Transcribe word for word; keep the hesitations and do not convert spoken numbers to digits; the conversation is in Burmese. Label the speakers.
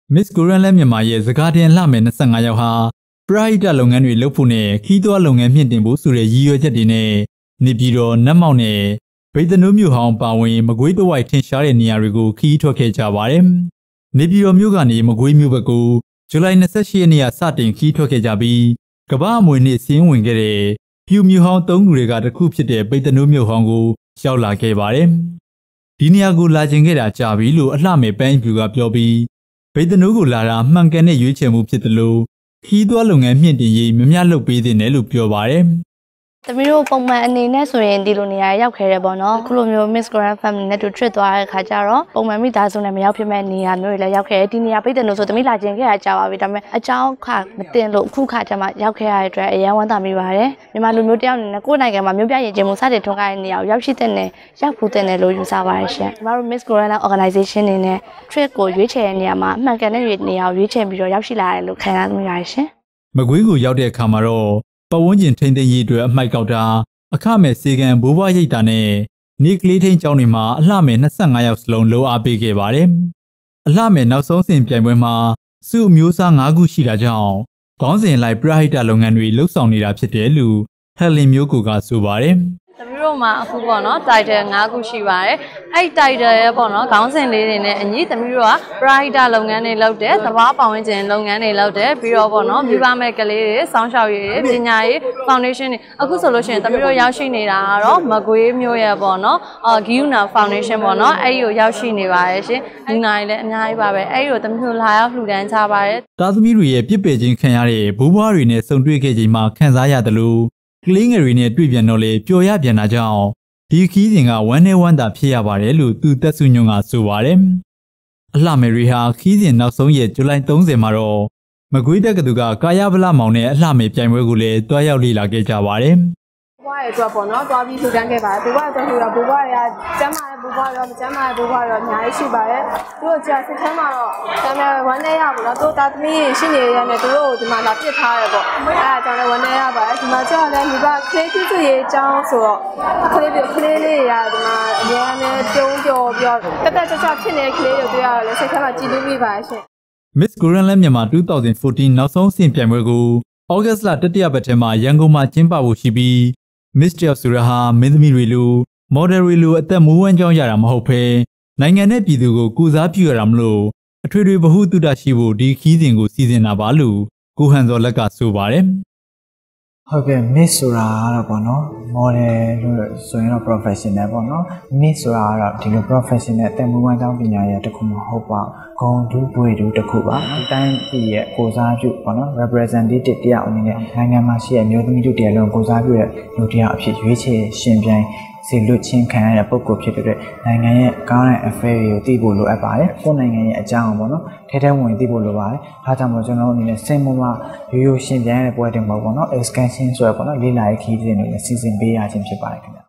Speaker 1: Miss Korean และမြန်မာရဲ့စကားတင်လှမယ်၂၅ယောက်ဟာပရဟိတလုပ်ငန်းတွေလုပ်ဖို့နဲ့ခီးသွွားလုပ်ငန်းမြင့်တင်ဖို့ဆိုတဲ့ရည်ရွယ်ချက်တွေနဲ့နေပြည်တော်နတ်မောက်နဲ့ဗိတ်သနိုးမြို့ဟောင်းပါဝင်မကွေးတဝိုက်ထင်ရှားတဲ့နေရာတွေကိုခီးထွက်ခဲ့ကြပါတယ်။နေပြည်တော်မြို့ကနေမကွေးမြို့ဘက်ကိုဇူလိုင်၂၈ရက်နေ့ကစတင်ခီးထွက်ခဲ့ကြပြီးကမ္ဘာအမွေနေ့စီးရင်ဝင်ခဲ့တဲ့ဖြူမြို့ဟောင်းသုံးခုတွေကတစ်ခုဖြစ်တဲ့ဗိတ်သနိုးမြို့ဟောင်းကိုရောက်လာခဲ့ပါတယ်။ဒီနေရာကိုလာကျင်ခဲ့တာကြာပြီလို့အလှမယ်ပန်းဖြူကပြောပြီးဗိတ်သနိုးကိုလာတာမှန်ကန်တဲ့ရွေးချယ်မှုဖြစ်တယ်လို့ခီးသွွားလုပ်ငန်းမြင့်တင်ရေးမမျှလုပ်ပေးတဲ့နယ်လို့ပြောပါတယ်။
Speaker 2: သမီးတို့ပုံမှန်အနေနဲ့ဆိုရင်ဒီလိုနေရာရောက်ခဲ့ရပေါ့နော်ခုလိုမျိုး Miss Korean Family နဲ့တူ trip သွားတဲ့ခါကျတော့ပုံမှန်မိသားစုနဲ့မရောက်ဖြစ်မဲ့နေရာမျိုးတွေလည်းရောက်ခဲ့တယ်ဒီနေရာပိတ်တယ်လို့ဆိုသမီးလာကျင်ခဲ့ရကြပါပြီဒါပေမဲ့အကြောင်းခမတင်လို့အခုခါကျမှရောက်ခဲ့ရတဲ့အတွက်အရန်ဝမ်းသာမိပါတယ်မြန်မာလူမျိုးတယောက်အနေနဲ့ကိုယ့်နိုင်ငံမှာမြို့ပြရင်ကျင်းမှုစတင်ထွန်းကားတဲ့နေရာကိုရောက်ရှိတဲ့နယ်ရောက်ဖို့တဲ့နယ်လို့ယူဆပါတယ်ရှင်ကျမတို့ Miss Korean Organization နေနဲ့ trip ကိုရွေးချယ်တဲ့နေရာမှာအမှန်ကန်တဲ့နေရာကိုရွေးချယ်ပြီးတော့ရောက်ရှိလာတယ်လို့ခံစားမိပါတယ်ရှင်
Speaker 1: မကွေးကိုရောက်တဲ့အခါမှာတော့ပတ်ဝန်းကျင်ထိန်းသိမ်းရေးအတွက်အမှိုက်ကောက်တာအခမဲ့စေကံဘိုးဘွားရိတ်တာနဲ့နေကလေးထိန်ကျောင်းတွေမှာအလှမယ်၂၅ယောက်စလုံးလှူအားပေးခဲ့ပါတယ်။အလှမယ်နောက်ဆုံးစဉ်ပြိုင်ပွဲမှာစုအမျိုးအစား၅ခုရှိတာကြောင့်ခေါင်းစဉ်လိုက်ပရဟိတလုပ်ငန်းတွေလှုပ်ဆောင်နေတာဖြစ်တယ်လို့ဟယ်လင်မျိုးကိုကဆိုပါတယ်။
Speaker 3: သမီးတို့မှာအခုပေါ့နော် title ၅ခုရှိပါတယ်အဲ့ title ရဲ့ပေါ့နော်ခေါင်းစဉ်လေးတွေနဲ့အညီသမီးတို့ကပရဟိတလုပ်ငန်းတွေလုပ်တယ်သဘာဝပတ်ဝန်းကျင်လုပ်ငန်းတွေလုပ်တယ်ပြီးတော့ပေါ့နော်မိဘမဲ့ကလေးတွေစောင်းရှောက်ရေးတွေပညာရေး foundation တွေအခုဆိုလို့ရှိရင်သမီးတို့ရောက်ရှိနေတာကတော့မကွေးမျိုးရဲ့ပေါ့နော်အော်ဂီယူနာ foundation ပေါ့နော်အဲ့ဒီကိုရောက်ရှိနေပါတယ်ရှင်ဒီနိုင်လည်းအများကြီးပါပဲအဲ့ဒီကိုသမီးတို့လာရောက်လှူဒန်းချပါတယ်
Speaker 1: တာသမီတွေရဲ့ပြစ်ပယ်ခြင်းခံရတဲ့ဘိုးဘွားတွေနဲ့ဆုံတွေ့ခဲ့ချိန်မှာခံစားရတယ်လို့ကလေးငယ်တွေနဲ့တွေ့ပြန်တော့လေပျော်ရပြန်တာကြောင့်ဒီခီးစဉ်ကဝမ်းနဲ့ဝမ်းသာဖြစ်ရပါတယ်လို့သူသက်စုညွန့်ကဆိုပါတယ်။အလှမယ်ရီဟာခီးစဉ်နောက်ဆုံးရက်ဇူလိုင်၃၀မှာတော့မကွေးတက္ကသိုလ်ကကာယဗလမောင်နဲ့အလှမယ်ပြိုင်ပွဲကိုလည်းတွားရောက်လေ့လာခဲ့ကြပါတယ်။
Speaker 4: ဘွားရဲ့အတွက်ပေါ့နော်တွားပြီးလှူဒန်းခဲ့ပါတယ်ဘွားရဲ့အတွက်လှူတာဘွားရဲ့ကျမ်းမာတဲ့ဘွားရောမကျမ်းမာတဲ့ဘွားရောအများကြီးရှိပါတယ်သူတို့ကြာစစ်ထဲမှာတော့ကျမ်းမာဝမ်းနဲ့ရပါတော့သူတာသမီးရှိနေရတဲ့သူတို့ကိုဒီမှာလာပစ်ထားရပေါ့အဲအကြောင်းလည်းဝမ်းနဲ့ရပါတယ်ဒီမှာကြာလည်းဒီကကလေးပြည့်စုံရေးအကြောင်းဆိုတော့ကလေးပြကလေးလေးတွေကဒီမှာအများနဲ့ပြုံးကြော်ပြီးတော့တက်တက်ကြွကြွဖြစ်နေတဲ့ကလေးတွေတွေ့ရတယ်စိတ်ထဲမှာကြည်လူးမိပါတယ်ရှင်
Speaker 1: Miss Korean และမြန်မာ၂၀၁၄နောက်ဆုံးဆင့်ပြိုင်ပွဲကိုဩဂတ်လတတိယပတ်ထဲမှာရန်ကုန်မှာကျင်းပဖို့ရှိပြီးMiss တယောက်ဆိုရဟာမင်းသမီးတွေလိုမော်ဒယ်တွေလိုအသက်မွေးဝမ်းကြောင်းရတာမဟုတ်ဘဲနိုင်ငံနဲ့ပြည်သူကိုကုစားပြုရတာမလို့အထွေထွေဗဟုသုတရှိဖို့ဒီခီးစဉ်ကိုစီစဉ်တာပါလို့ကိုဟန်စောလက်ကဆိုပါတယ်
Speaker 5: ဟုတ်ကဲ့ Miss ဆိုတာကတော့ပေါ့နော် model လို့ဆိုရင်တော့ professional ပေါ့နော် Miss ဆိုတာကတော့ဒီလို professional အသက်မွေးဝမ်းကြောင်းပညာရေးတစ်ခုမဟုတ်ပါဂုဏ်ထူးဘွေထူးတစ်ခုပါဒီတိုင်းပြည်ရဲ့ကိုစားပြုပေါ့နော် representative တရားအနေနဲ့နိုင်ငံမှာရှိတဲ့မျိုးသမီးတို့တရားလုံးကိုစားပြုတဲ့လူတရားအဖြစ်ရွေးချယ်ရှင်ပြိုင်စီလွတ်ချင်းခံရတဲ့ပုံကိုဖြစ်တဲ့နိုင်ငံရဲ့ current affair တွေကိုသိဖို့လိုအပ်ပါတယ်ကိုယ်နိုင်ငံရဲ့အကြောင်းပေါ့နော်ထဲထဲဝင်သိဖို့လိုပါတယ်ဒါကြောင့်မို့ကျွန်တော်တို့အနေနဲ့စင်မမရိုးရိုးရှင်ပြိုင်ရတဲ့ပွဲတင်မှာပေါ့နော် excursion ဆိုရပေါ့နော်လေးလာရေးခီးစဉ်တွေနဲ့စီစဉ်ပေးရခြင်းဖြစ်ပါတယ်ခင်ဗျ